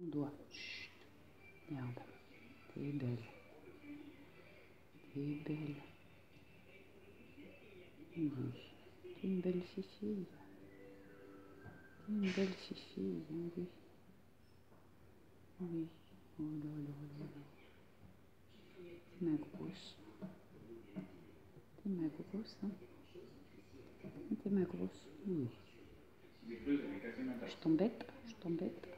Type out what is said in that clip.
On doit. Chut. Regarde. T'es belle. T'es belle. Oui. T'es une belle fille. T'es une belle fille, oui. Oui. Oh là là là là. T'es ma grosse. T'es ma grosse, hein. T'es ma grosse. Oui. Je t'embête.